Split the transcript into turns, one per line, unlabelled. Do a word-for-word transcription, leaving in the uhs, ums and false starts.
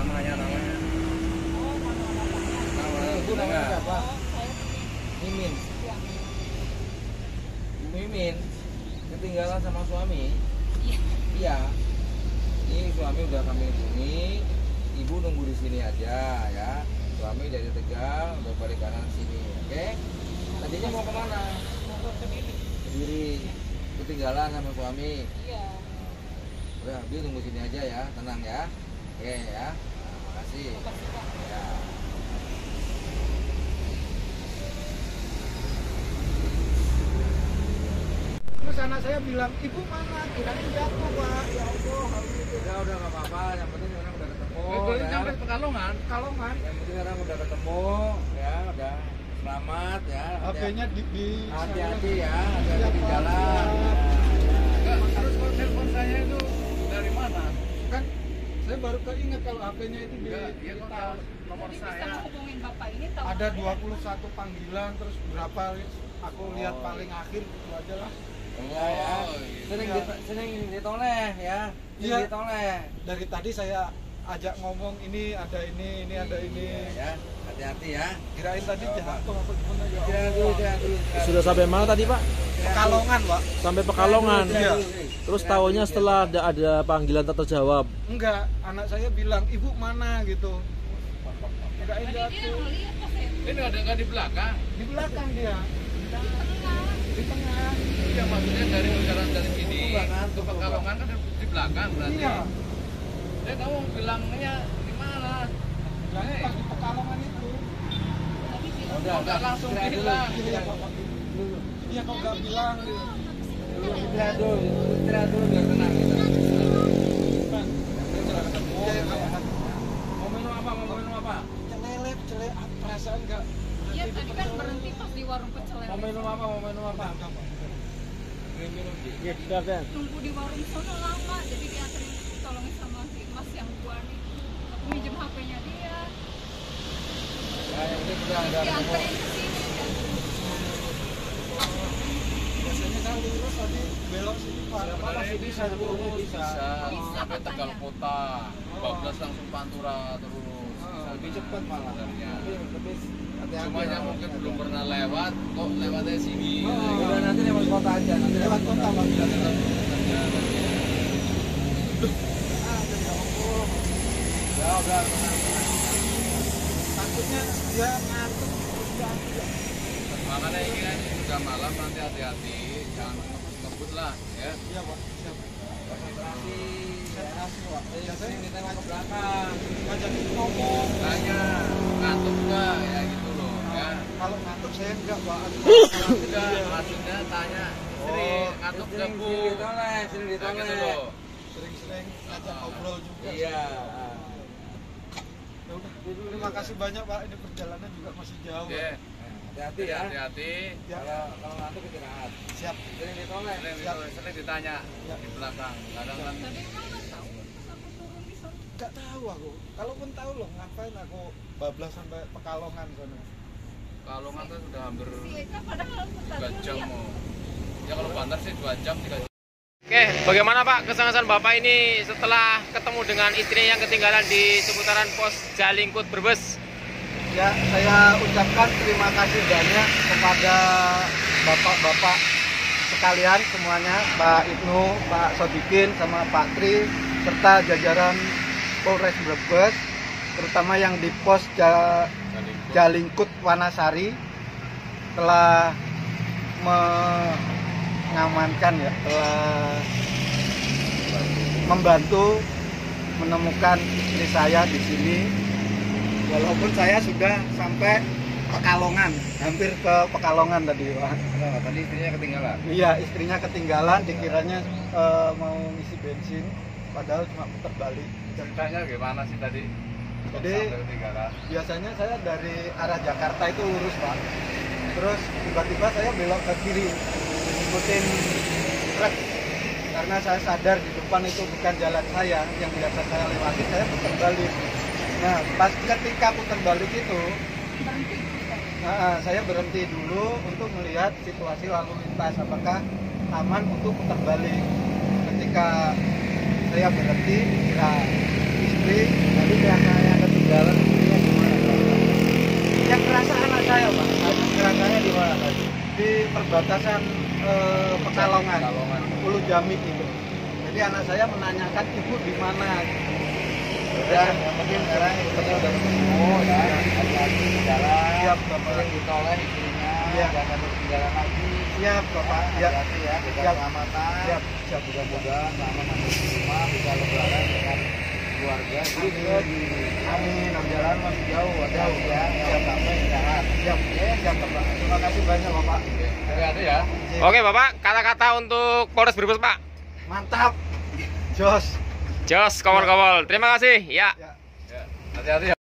namanya namanya.
Oh, nama bapaknya.
Nama
Ibu namanya
enggak.
siapa?
Oh, saya
Mimin.
ya.
Mimin ketinggalan sama suami.
Iya.
Iya. Ini suami udah kami hubungi. Ibu nunggu di sini aja ya. Suami dari Tegal udah balik kanan sini, oke? Tadinya mau kemana?
Mau ke Kediri.
Kediri. Ketinggalan sama suami.
Iya.
Udah, Bi tunggu sini aja ya, tenang ya. Oke ya. Nah, makasih.
Makasih, Pak.
Ya.
Terus anak saya bilang, ibu mana? Kirain jatuh pak. Ya Allah, harus itu.
Udah, udah nggak apa-apa. Yang penting sekarang udah ketemu.
Oh,
ya.
sampai Pekalongan.
Kalongan,
Yang penting sekarang udah ketemu, ya, udah selamat ya.
H P-nya di, di
Hati-hati ya, hati-hati di
Siapa?
jalan.
Enggak, terus kalau telepon saya itu dari mana?
Kan saya baru keinget kalau H P-nya itu di,
Enggak, dia
di
kok
tahu.
tahu nomor
Tadi
saya.
bisa hubungin bapak ini tahu.
Ada dua puluh satu panggilan, terus berapa aku lihat
Oh.
paling akhir itu aja lah.
Enggak ya.
Oh, iya.
Sering
Iya.
di, sering ditoleh ya. Sering
Iya.
ditoleh.
Dari tadi saya ajak ngomong ini ada ini, ini ada ini.
Iya, ya. Hati-hati ya.
Kirain tadi
Apa?
jatuh apa gimana ya?
Jangan dulu, jangan dulu.
Sudah sampai mana tadi Pak?
Pekalongan pak?
Sampai Pekalongan.
Iya.
Terus tahunya setelah ada, ada panggilan tak terjawab.
Enggak, anak saya bilang ibu mana gitu. Kirain
Tadi dia
jatuh.
ngeliat pas saya
Ini ada nggak di belakang?
Di belakang dia,
di tengah.
di tengah.
Iya, maksudnya dari jalan dari sini
Belakang,
ke Pekalongan kan di belakang berarti.
Iya.
Ya kamu bilangnya di mana?
Bilangnya pas di Pekalongan itu.
Tadi bilang
Udah,
Nggak langsung
istirahat dulu,
bilang.
istirahat dulu.
Iya kok nggak bilang gitu.
Dulu istirahat dulu, istirahat dulu biar tenang kita.
Bang,
Yang penting sudah ketemu.
Iya,
ya.
iya.
Mau minum apa? Mau minum apa?
celelep, celelep, perasaan nggak.
Iya, tadi kan berhenti pas di warung pecel
Mau minum apa? Mau minum apa?
Enggak, Pak.
Minum minum Ji.
Iya, sudah Dan.
nunggu di warung sono lama, jadi dianterin tolongin sama si mas yang buan itu. Aku minjem H P-nya dia,
Ya, yang penting sudah ada ketemu.
dianterin ke sini.
Biasanya kan lurus tadi belok sini Pak.
Siapa masih bisa dulu bisa.
Bisa,
Bisa,
sampai
katanya.
Tegal Kota, bablas langsung Pantura terus.
Ah,
Lebih cepat malah.
Sebenarnya.
Lebih lebih hati-hati.
Cuma yang mungkin belum pernah lewat, kok lewatnya sini.
Oh, udah nanti lewat kota aja, nanti
Lewat kota Pak.
Kita tetap kerja.
Ah, jadi ngomong.
Ya udah tenang.
Takutnya dia ngantuk terus ngantuk.
Makanya ini kan sudah malam, nanti hati-hati, jangan ngebut lah ya.
Iya Pak, siap.
Konsentrasi.
Konsentrasi, Pak.
Yang sering ditengok ke belakang.
Ngajakin ngomong.
Tanya ngantuk nggak ya gitu loh ya.
Kalau ngantuk saya enggak Pak.
Enggak, maksudnya tanya sering ngantuk nggak
sering,
bu?
sering ditoleh, sering
Nah, gitu
ditoleh.
loh.
Sering-sering ngajak ngobrol juga.
Iya.
Ya udah, terima kasih banyak Pak. Ini perjalanan juga masih jauh.
Oke,
Hati-hati ya.
hati-hati.
Ya,
Kalau kalau ngantuk istirahat.
siap.
Sering ditoleh.
Sering,
Siap.
sering ditanya
Ya.
di belakang. Kadang kan
Tadi emang nggak tahu pas aku turun di sana.
Enggak tahu aku. Kalaupun tahu loh, ngapain aku bablas sampai Pekalongan sana.
Kalongan tuh sudah hampir
Si Eka padahal
dua
tadi
jam
lihat.
mau. Ya kalau bantar sih dua jam tiga jam.
Oke, bagaimana Pak kesan-kesan Bapak ini setelah ketemu dengan istrinya yang ketinggalan di seputaran pos Jalingkut Brebes?
Ya, saya ucapkan terima kasih banyak kepada bapak-bapak sekalian semuanya, Pak Ibnu, Pak Sodikin, sama Pak Tri, serta jajaran Polres Brebes, terutama yang di pos Ja- Jalingkut Wanasari telah mengamankan ya, telah membantu menemukan istri saya di sini. Walaupun saya sudah sampai Pekalongan, hampir ke Pekalongan tadi, Pak.
Oh, tadi istrinya ketinggalan.
Iya, istrinya ketinggalan, dikiranya eh, mau ngisi bensin, padahal cuma putar balik.
Ceritanya gimana sih tadi?
Jadi
Sampai ketinggalan.
biasanya saya dari arah Jakarta itu lurus Pak, terus tiba-tiba saya belok ke kiri, ngikutin truk, karena saya sadar di depan itu bukan jalan saya yang biasa saya lewati, saya putar balik. Nah, pas ketika putar balik itu,
Berhenti.
nah, saya berhenti dulu untuk melihat situasi lalu lintas, apakah aman untuk putar balik. Ketika saya berhenti, kira istri, lalu belakang perbatasan eh, Pekalongan,
Pekalongan.
Ulu Jamik itu. Jadi anak saya menanyakan ibu di mana.
Ya, yang penting sekarang ibunya udah ketemu ya. Hati-hati di jalan.
Siap, Bapak.
Sering ditoleh istrinya.
Iya.
Jangan ketinggalan lagi.
Siap, Bapak. Ya.
Hati-hati ya. Jaga
Siap.
keselamatan.
Siap. Siap.
Mudah-mudahan selama masuk di rumah bisa lebaran dengan keluarga.
Amin. Amin.
Jalan masih jauh, jauh ya. Siap sampai istirahat.
Siap. Siap, Bapak. Terima kasih banyak, Bapak.
Hati-hati ya.
Oke Bapak, kata-kata untuk Polres Brebes Pak.
Mantap. Jos.
Jos, kawal-kawal. Terima kasih. Ya.
Ya.
Hati-hati ya.